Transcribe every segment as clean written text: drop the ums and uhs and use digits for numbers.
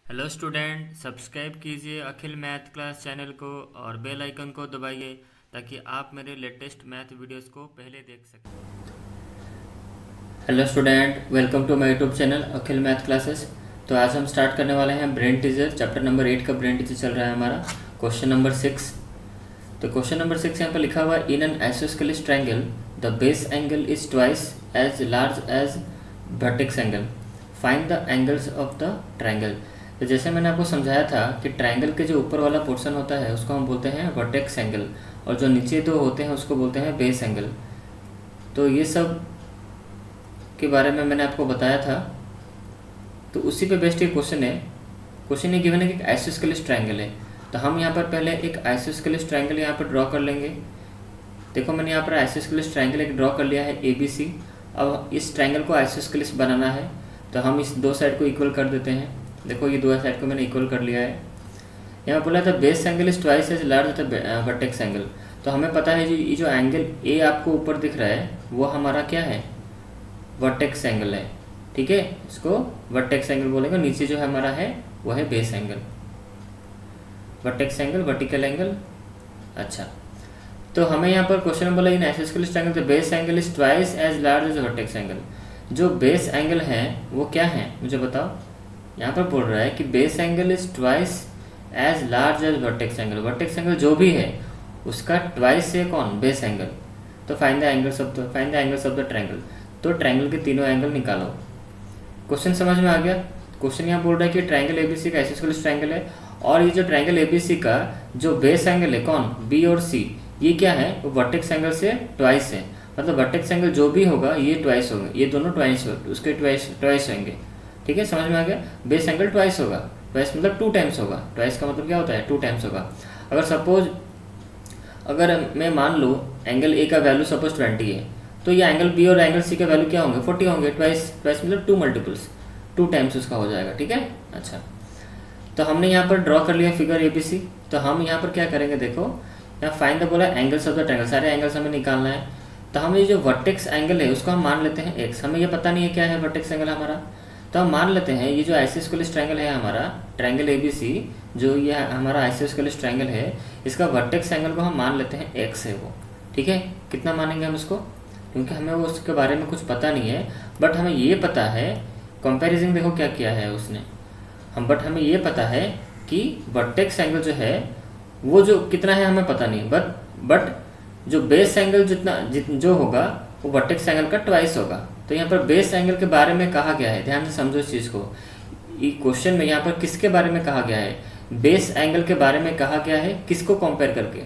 Hello student, subscribe कीजिए अखिल math class channel को और बेल आइकन को दबाइए ताकि आप मेरे लेटेस्ट मैथ वीडियोस को पहले देख सकें। Hello student, welcome to my YouTube channel Akhil math classes. तो आज हम स्टार्ट करने वाले हैं ब्रेन टीजर। चैप्टर नंबर 8 का ब्रेन टीजर चल रहा है हमारा। Question number 6। तो क्वेश्चन नंबर 6 यहाँ पर लिखा हुआ है, in an isosceles triangle the base angle is twice as large as vertex angle, find the angles of the triangle. तो जैसे मैंने आपको समझाया था कि ट्रायंगल के जो ऊपर वाला पोर्शन होता है उसको हम बोलते हैं वर्टेक्स एंगल, और जो नीचे दो होते हैं उसको बोलते हैं बेस एंगल। तो ये सब के बारे में मैंने आपको बताया था। तो उसी पे बेस्ड एक क्वेश्चन है। क्वेश्चन ये गिवन है कि एक आइसोस्केलिस ट्रायंगल है। तो हम यहाँ पर पहले एक आइसोस्केलिस ट्रायंगल यहाँ पर ड्रॉ कर लेंगे। देखो, मैंने यहाँ पर आइसोस्केलिस ट्रायंगल एक ड्रॉ कर लिया है ABC। अब इस ट्रायंगल को आइसोस्केलिस बनाना है तो हम इस दो साइड को इक्वल कर देते हैं। देखो, ये दो साइड को मैंने इक्वल कर लिया है। यहाँ बोला था base angle is twice as large the vertex angle. तो हमें पता है ये जो एंगल ए आपको ऊपर दिख रहा है वो हमारा क्या है, वर्टेक्स एंगल है। ठीक है, इसको वर्टेक्स एंगल बोलेंगे। नीचे जो हमारा है वो है base angle. Vertex angle, vertical angle. अच्छा, तो हमें यहाँ पर क्वेश्चन में बोला in isosceles triangle the base angle is twice as large as vertex angle. जो बेस एंगल है वो क्या है मुझे बताओ। यहाँ पर बोल रहा है कि base angle is twice as large as vertex angle. Vertex angle जो भी है उसका ट्वाइस है कौन, बेस एंगल। तो find the angles of the triangle. तो ट्रायंगल के तीनों एंगल निकालो। क्वेश्चन समझ में आ गया। क्वेश्चन यहाँ बोल रहा है कि ट्रायंगल ABC का आइसोस्केलिस ट्रायंगल है, और ये जो ट्रायंगल ABC का जो बेस एंगल है कौन, B और C, ये क्या है, वो वर्टेक्स एंगल से ट्वाइस है। मतलब वर्टेक्स एंगल जो भी होगा ये ट्वाइस होगा, ये दोनों ट्वाइस उसके ट्वाइस होंगे। ठीक है, समझ में आ गया। बेस एंगल ट्वाइस होगा, ट्वाइस मतलब 2 टाइम्स होगा। ट्वाइस का मतलब क्या होता है, 2 टाइम्स होगा। अगर सपोज अगर मैं मान लूँ एंगल A का वैल्यू सपोज 20 है, तो ये एंगल B और एंगल C का वैल्यू क्या होंगे, 40 होंगे। ट्वाइस मतलब 2 मल्टीपल्स, 2 टाइम्स उसका हो जाएगा। ठीक है, अच्छा, तो हमने यहाँ पर ड्रॉ कर लिया फिगर ABC। तो हम यहाँ पर क्या करेंगे, देखो यहाँ फाइंड द बोला एंगल्स ऑफ द ट्रायंगल, सारे एंगल्स हमें निकालना है। तो हम ये जो वर्टेक्स एंगल है उसको हम मान लेते हैं x। हमें ये पता नहीं है क्या है वर्टेक्स एंगल हमारा, तो हम मान लेते हैं ये जो आइसोस्केलिस ट्रायंगल है हमारा, ट्रायंगल ABC, जो ये हमारा आइसोस्केलिस ट्रायंगल है, इसका वर्टेक्स एंगल को हम मान लेते हैं x है वो। ठीक है, कितना मानेंगे हम इसको, क्योंकि हमें वो उसके बारे में कुछ पता नहीं है, बट हमें ये पता है कंपैरिजन। देखो क्या किया है उसने, बट हमें ये पता है कि वर्टेक्स एंगल जो है वो जो कितना है हमें पता नहीं, बट जो बेस एंगल जो होगा वो वर्टेक्स एंगल का ट्वाइस होगा। तो यहाँ पर बेस एंगल के बारे में कहा गया है, ध्यान से समझो इस चीज़ को। क्वेश्चन में यहाँ पर किसके बारे में कहा गया है, बेस एंगल के बारे में कहा गया है। किसको कंपेयर करके,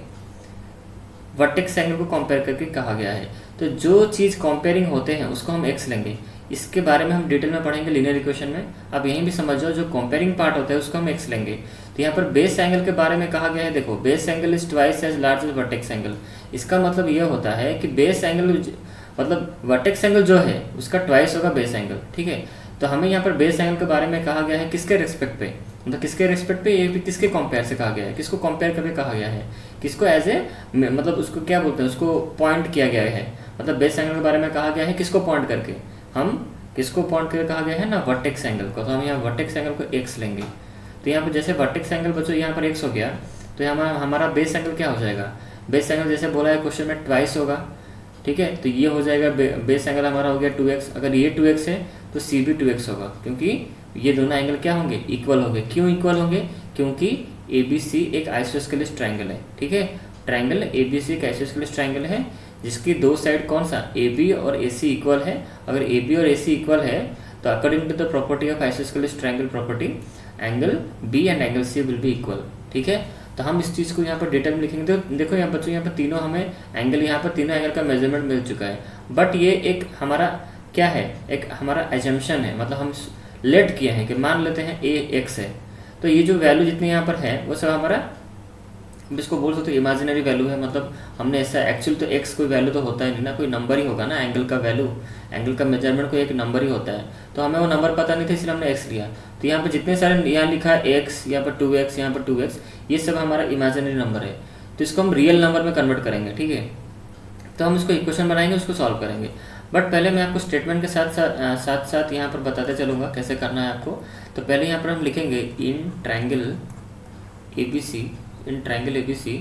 वर्टेक्स एंगल को कंपेयर करके कहा गया है। तो जो चीज़ कंपेयरिंग होते हैं उसको हम x लेंगे। इसके बारे में हम डिटेल में पढ़ेंगे लीनियर इक्वेशन में। अब यहीं भी समझ जाओ, जो कंपेयरिंग पार्ट होता है उसको हम x लेंगे। तो यहाँ पर बेस एंगल के बारे में कहा गया है, देखो base angle is twice as large as vertex angle. इसका मतलब ये होता है कि बेस एंगल मतलब वर्टेक्स एंगल जो है उसका ट्वाइस होगा बेस एंगल। ठीक है, तो हमें यहाँ पर बेस एंगल के बारे में कहा गया है किसके रेस्पेक्ट पे, मतलब किसके रेस्पेक्ट पे, ये भी किसके कंपेयर से कहा गया है, किसको कंपेयर करके कहा गया है, किसको एज ए मतलब उसको क्या बोलते हैं, उसको पॉइंट किया गया है। मतलब बेस एंगल के बारे में कहा गया है किसको पॉइंट करके, हम किसको पॉइंट करके कहा गया है ना, वर्टेक्स एंगल को। तो हम यहाँ वर्टेक्स एंगल को x लेंगे। तो यहाँ पर जैसे वर्टेक्स एंगल बच्चों यहाँ पर x हो गया, तो यहाँ हमारा बेस एंगल क्या हो जाएगा, बेस एंगल जैसे बोला है क्वेश्चन में ट्वाइस होगा। ठीक है, तो ये हो जाएगा बेस एंगल हमारा हो गया 2x। अगर ये 2x है तो C भी 2x होगा, क्योंकि ये दोनों एंगल क्या होंगे, इक्वल होंगे। क्यों इक्वल होंगे, क्योंकि ABC एक आइसोस्केलिस ट्रायंगल है। ठीक है, ट्रायंगल ABC एक आइसोस्केलिस ट्रायंगल है जिसकी दो साइड कौन सा, AB और AC इक्वल है। अगर AB और AC इक्वल है तो according to the property of isosceles triangle property, angle B and angle C will be equal. ठीक है, तो हम इस चीज़ को यहाँ पर डिटेल में लिखेंगे। तो देखो यहाँ बच्चों, यहाँ पर तीनों हमें एंगल, यहाँ पर तीनों एंगल का मेजरमेंट मिल चुका है। बट ये एक हमारा क्या है, एक हमारा एजम्पशन है, मतलब हम लेट किए हैं कि मान लेते हैं A x है। तो ये जो वैल्यू जितनी यहाँ पर है वो सब हमारा, इसको बोल सकते हो इमेजिनरी वैल्यू है। मतलब हमने ऐसा, एक्चुअल तो x कोई वैल्यू तो होता ही नहीं ना, कोई नंबर ही होगा ना। एंगल का वैल्यू, एंगल का मेजरमेंट कोई एक नंबर ही होता है। तो हमें वो नंबर पता नहीं था इसलिए हमने x लिया। तो यहाँ पर जितने सारे यहाँ लिखा है x, यहाँ पर 2x, यहाँ पर 2x, ये सब हमारा इमेजिनरी नंबर है। तो इसको हम रियल नंबर में कन्वर्ट करेंगे। ठीक है, तो हम इसको इक्वेशन बनाएंगे, उसको सॉल्व करेंगे। बट पहले मैं आपको स्टेटमेंट के साथ साथ यहाँ पर बताते चलूँगा कैसे करना है आपको। तो पहले यहाँ पर हम लिखेंगे in triangle ABC, in triangle ABC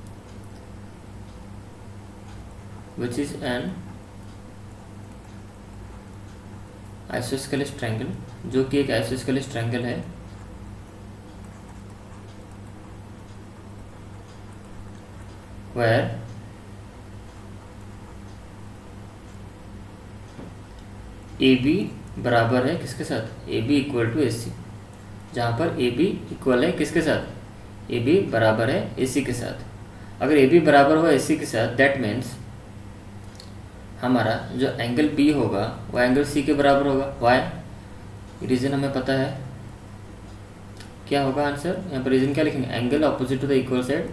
which is an isosceles triangle, जो कि एक आइसोस्केलेस ट्रायंगल है where AB बराबर है किसके साथ, AB इक्वल टू AC, जहाँ पर AB इक्वल है किसके साथ, AB बराबर है AC के साथ। अगर AB बराबर हो AC के साथ, दैट मीन्स हमारा जो एंगल B होगा वो एंगल C के बराबर होगा। वाई, रीज़न हमें पता है, क्या होगा आंसर, यहाँ पर रीज़न क्या लिखेंगे, angle opposite to the equal side,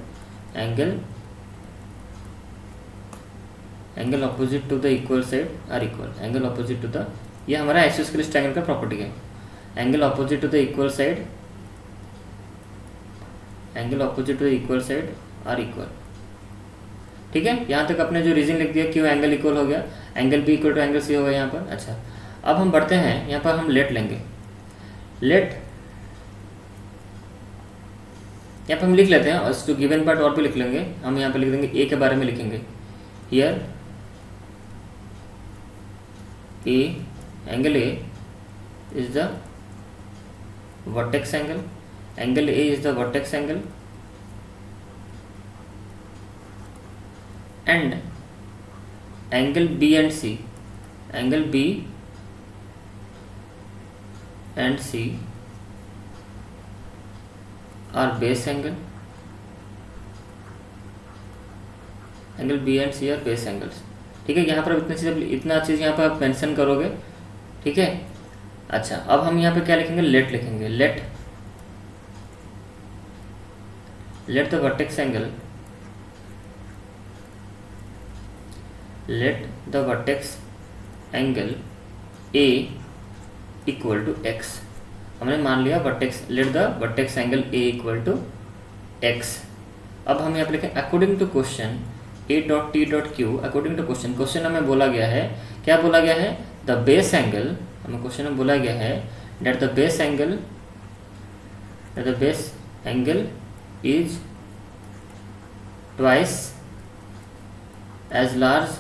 angle opposite to the equal side are equal, angle opposite to the, ये हमारा आइसोस्केलेस ट्रायंगल का प्रॉपर्टी है, angle opposite to the equal side, angle opposite to the equal side are equal. ठीक है, यहाँ तक अपने जो रीजन लिख दिया क्यों एंगल इक्वल हो गया, angle B equal to angle C होगा यहाँ पर। अच्छा, अब हम बढ़ते हैं, यहाँ पर हम लेट लेंगे, लेट यहाँ पर हम लिख लेते हैं, और जो गिवन पार्ट और भी लिख लेंगे हम, यहाँ पर लिख देंगे ए के बारे में लिखेंगे, here A, angle A is the vertex angle, angle A is the vertex angle and angle B and C, angle B and C are base angle, angle B and C are base angles। ठीक है, यहाँ पर इतना चीज़ यहाँ पर आप mention करोगे। ठीक है, अच्छा अब हम यहाँ पे क्या लिखेंगे, लेट लिखेंगे, let the vertex angle, let the vertex angle A equal to x, हमने मान लिया vertex, let the vertex angle A equal to x। अब हम यहाँ पे लिखें according to question A dot T dot Q, according to question, question हमें बोला गया है, क्या बोला गया है, द बेस एंगल, हमें क्वेश्चन में बोला गया है that the base angle is twice as large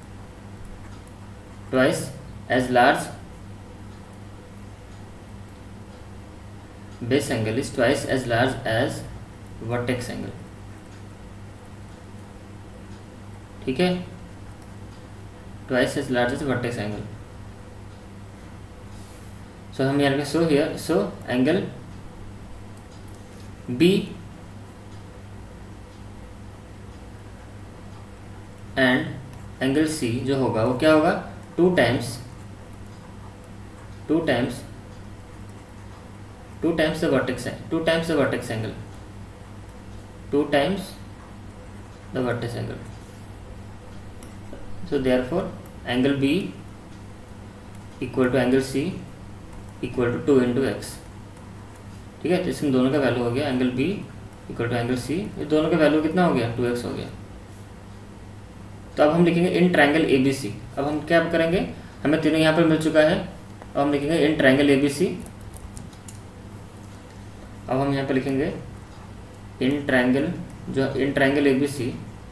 base angle is twice as large as vertex angle। ठीक है, twice as large as vertex angle। सो हम यहाँ पे so here, so angle B and angle C जो होगा वो क्या होगा, two times the vertex angle, so therefore angle B equal to angle C equal to 2 into x. ठीक है, तो इसमें दोनों का वैल्यू हो गया, angle B equal to angle C, ये दोनों का वैल्यू कितना हो गया, 2x हो गया। तो अब हम लिखेंगे इन ट्रायंगल ABC, अब हम क्या करेंगे, हमें तीनों यहाँ पर मिल चुका है, अब हम लिखेंगे इन ट्रायंगल ABC, अब हम यहाँ पर लिखेंगे in triangle ABC,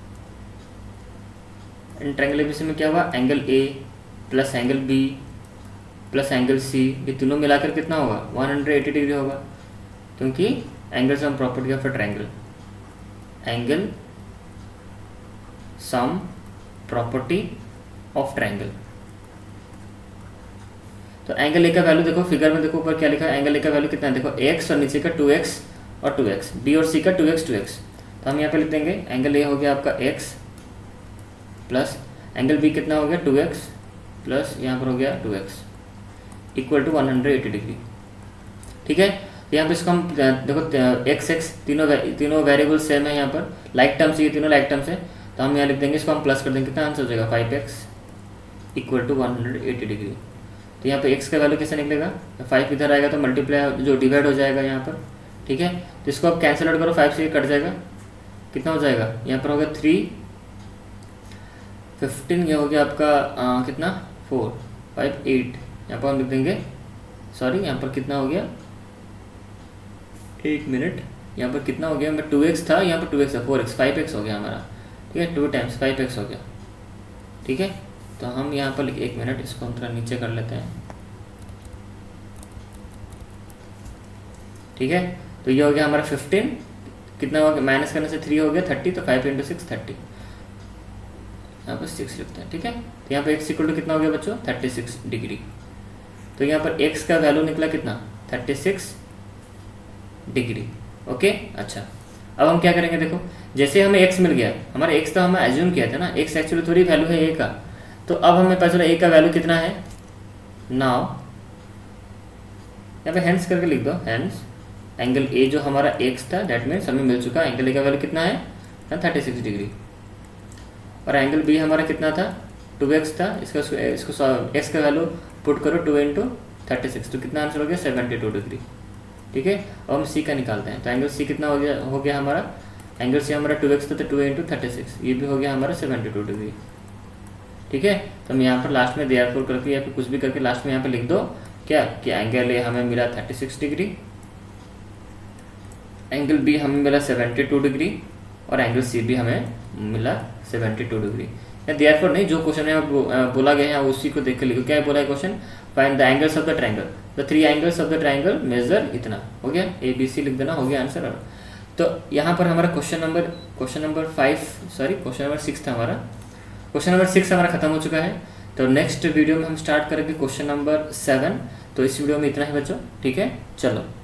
in triangle ABC में क्या हुआ, angle A plus angle B plus angle C, ये तीनों मिलाकर कितना होगा, 180 डिग्री होगा, क्योंकि angle sum property of a triangle, angle sum property of triangle. तो एंगल ए का वैल्यू देखो, फिगर में देखो ऊपर क्या लिखा है, एंगल ए का वैल्यू कितना है, देखो x और नीचे का 2x और 2x, B और C का 2x 2x। तो हम यहाँ पे लिख देंगे एंगल ए हो गया आपका x प्लस एंगल B कितना हो गया 2x प्लस यहाँ पर हो गया 2x इक्वल टू 180 डिग्री। ठीक है, यहाँ पे इसको हम देखो x तीनों वेरिएबल सेम है, यहाँ पर लाइक टर्म्स, ये तीनों लाइक टर्म्स है, तो हम यहाँ लिख देंगे, इसको हम प्लस कर देंगे, कितना आंसर हो जाएगा 5x इक्वल टू 180 डिग्री। तो यहाँ पे x का वैल्यू कैसे निकलेगा, 5 इधर आएगा तो मल्टीप्लाई जो डिवाइड हो जाएगा यहाँ पर। ठीक है, तो इसको आप कैंसिल आउट करो, 5 से कट जाएगा, कितना हो जाएगा, यहाँ पर होगा 3 15, ये हो गया आपका कितना 4 5 8, यहाँ पर हम लिख देंगे, सॉरी यहाँ पर कितना हो गया एक मिनट, यहाँ पर कितना हो गया, मैं 2x था, यहाँ पर 2x है, 4x 5x हो गया हमारा, ठीक है, 2 टाइम्स 5x हो गया, ठीक है। तो हम यहाँ पर एक मिनट इसको हम थोड़ा नीचे कर लेते हैं, ठीक है। तो ये हो गया हमारा 15, कितना हो गया, माइनस करने से 3 हो गया 30, तो 5 × 6 30, यहाँ पर 6 लिखते हैं, ठीक है। तो यहाँ पर x इक्वल टू कितना हो गया बच्चों, 36 डिग्री। तो यहाँ पर x का वैल्यू निकला कितना, 36 डिग्री, ओके। अच्छा, अब हम क्या करेंगे, देखो जैसे हमें x मिल गया, हमारा x तो हमें एज्यूम किया था ना, x एक्चुअली थोड़ी वैल्यू है a का, तो अब हमें पता चला a का वैल्यू कितना है। नाउ यहाँ पे हैंस करके लिख दो, हैंस एंगल a जो हमारा x था, दैट मीन्स हमें मिल चुका एंगल a का वैल्यू कितना है, 36 डिग्री। और एंगल b हमारा कितना था, 2x था, इसको x का वैल्यू पुट करो 2 × 36, तो कितना आंसर हो गया, 72 डिग्री, ठीक है। अब हम c का निकालते हैं, तो एंगल c कितना हो गया हमारा, एंगल c हमारा 2x था, तो 2 × 36, ये भी हो गया हमारा 72 डिग्री, ठीक है। तो हम यहाँ पर लास्ट में देयरफॉर करके या फिर कुछ भी करके लास्ट में यहाँ पे लिख दो क्या, कि एंगल a हमें मिला 36 डिग्री, एंगल b हमें मिला 72 डिग्री, और एंगल c भी हमें मिला 72 डिग्री। या देयरफॉर नहीं, जो क्वेश्चन में बोला गया है उसी को देख के लिखो, क्या बोला है question, find the angles of the triangle, the 3 angles of the triangle measure इतना, हो गया, ABC लिख देना, हो गया आंसर। तो यहाँ पर हमारा क्वेश्चन नंबर 6 था हमारा, क्वेश्चन नंबर 6 हमारा खत्म हो चुका है। तो नेक्स्ट वीडियो में हम स्टार्ट करेंगे क्वेश्चन नंबर 7। तो इस वीडियो में इतना ही बच्चों, ठीक है, चलो।